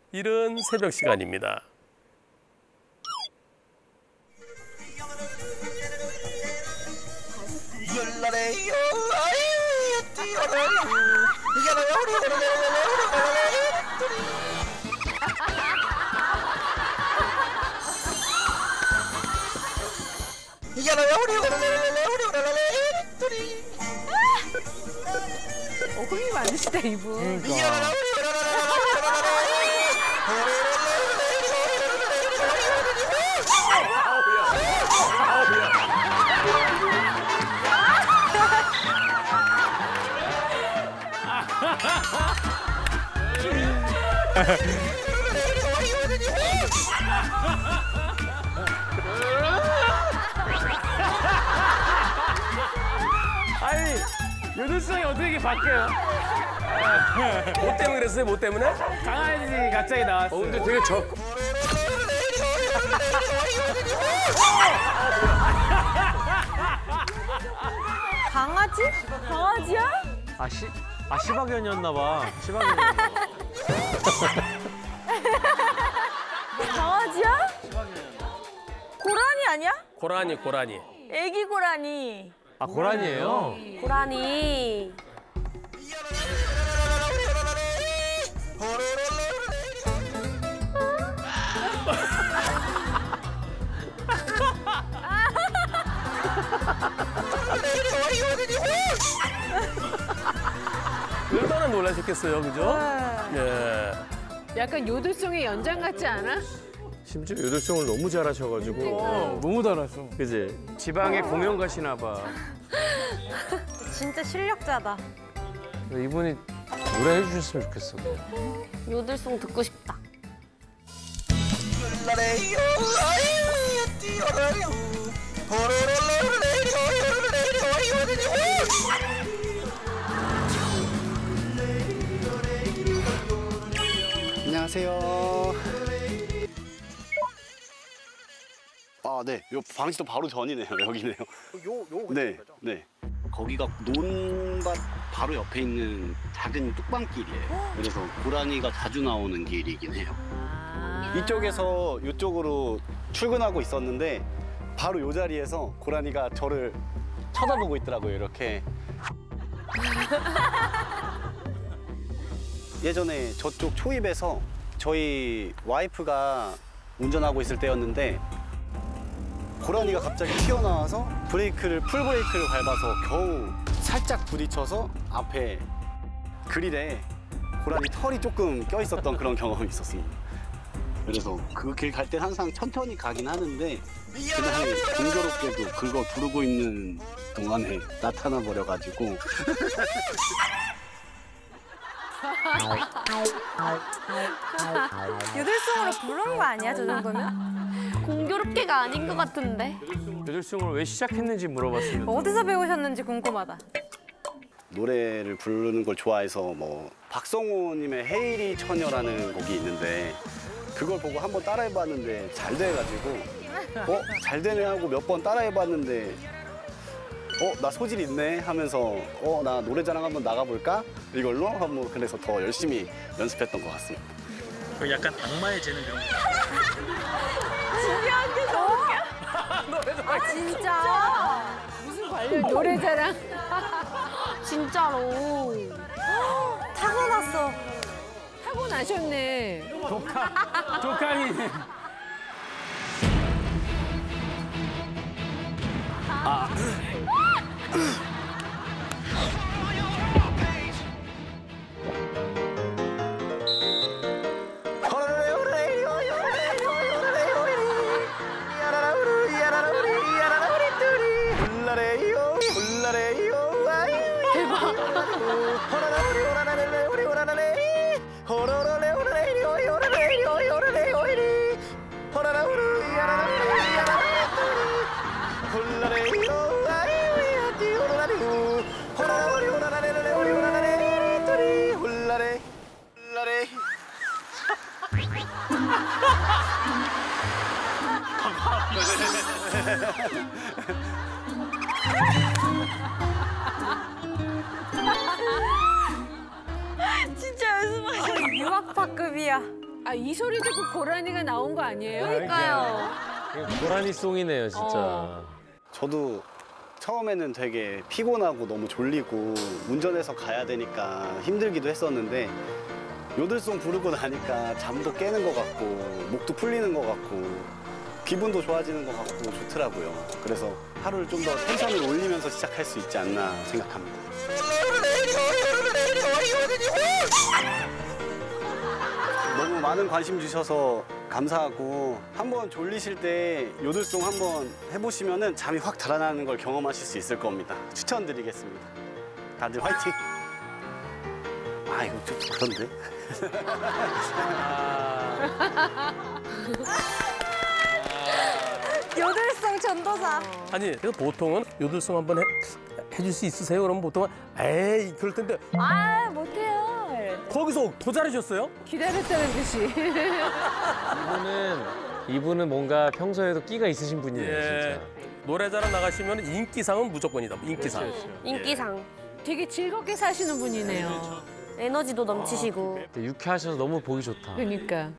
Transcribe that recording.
이른 새벽 시간입니다. 흥이 많으시다 이분. 그러니까. 아니, 요들성이 어떻게 바뀌어요? 뭐 때문에 그랬어요? 뭐 때문에? 강아지 갑자기 나왔어요. 근데 되게 강아지? 강아지야? 시바견이었나 봐. 시바견이었나 봐. 강아지야? 고라니 아니야? 고라니. 애기 고라니. 아, 고라니예요? 고라니. 얼마나 놀라셨겠어요, 그죠? 예. 약간 요들송의 연장 같지 않아? 심지어 요들송을 너무 잘하셔가지고. 너무 달았어. 그지? 지방에 공연 가시나 봐. 진짜 실력자다. 이분이 노래해 주셨으면 좋겠어. 요들송 듣고 싶다. 안녕하세요. 아, 네. 요 방지도 바로 전이네요. 여기네요. 네, 네. 거기가 논밭 바로 옆에 있는 작은 뚝방길이에요. 그래서 고라니가 자주 나오는 길이긴 해요. 이쪽에서 이쪽으로 출근하고 있었는데 바로 요 자리에서 고라니가 저를 쳐다보고 있더라고요, 이렇게. 예전에 저쪽 초입에서 저희 와이프가 운전하고 있을 때였는데 고라니가 갑자기 튀어나와서 풀브레이크를 밟아서 겨우 살짝 부딪혀서 앞에 그릴에 고라니 털이 조금 껴있었던 그런 경험이 있었습니다. 그래서 그 길 갈 땐 항상 천천히 가긴 하는데 그날 공교롭게도 그걸 부르고 있는 동안에 나타나 버려가지고 요들송으로 부른 거 아니야, 저 정도면? 공교롭게가 아닌 것 같은데. 요들송을 왜 시작했는지 물어봤습니다. 어디서 배우셨는지 궁금하다. 노래를 부르는 걸 좋아해서 뭐 박성호님의 헤이리 처녀라는 곡이 있는데 그걸 보고 한번 따라해봤는데 잘 돼가지고 잘 되네 하고 몇 번 따라해봤는데 나 소질 있네 하면서 나 노래자랑 한번 나가볼까? 이걸로 한번 그래서 더 열심히 연습했던 것 같습니다. 약간 악마의 재능 그런 거. 신기한 게 너무 웃겨. 아, 진짜? 무슨 관련 노래자랑. 진짜로. 타고났어. 타고나셨네. 독하니. 진짜 연습하셔. 유학파급이야. 아, 이 소리 듣고 고라니가 나온 거 아니에요? 그러니까요. 고라니 송이네요, 진짜. 저도 처음에는 되게 피곤하고 너무 졸리고 운전해서 가야 되니까 힘들기도 했었는데 요들송 부르고 나니까 잠도 깨는 것 같고 목도 풀리는 것 같고 기분도 좋아지는 것 같고 좋더라고요. 그래서 하루를 좀 더 텐션을 올리면서 시작할 수 있지 않나 생각합니다. 너무 많은 관심 주셔서 감사하고 한번 졸리실 때 요들송 한번 해보시면은 잠이 확 달아나는 걸 경험하실 수 있을 겁니다. 추천드리겠습니다. 다들 화이팅! 아 이거 좀 그런데? 요들송 전도사. 아니, 그래서 보통은 요들송 한번 해줄 수 있으세요? 그러면 보통은 에이, 그럴 텐데 아, 못해요. 거기서 더 잘하셨어요? 기다렸다는 듯이. 이분은 뭔가 평소에도 끼가 있으신 분이에요, 예. 노래자랑 나가시면 인기상은 무조건이다. 인기상. 인기상. 되게 즐겁게 사시는 분이네요. 에너지도 넘치시고. 진짜. 유쾌하셔서 너무 보기 좋다. 그러니까.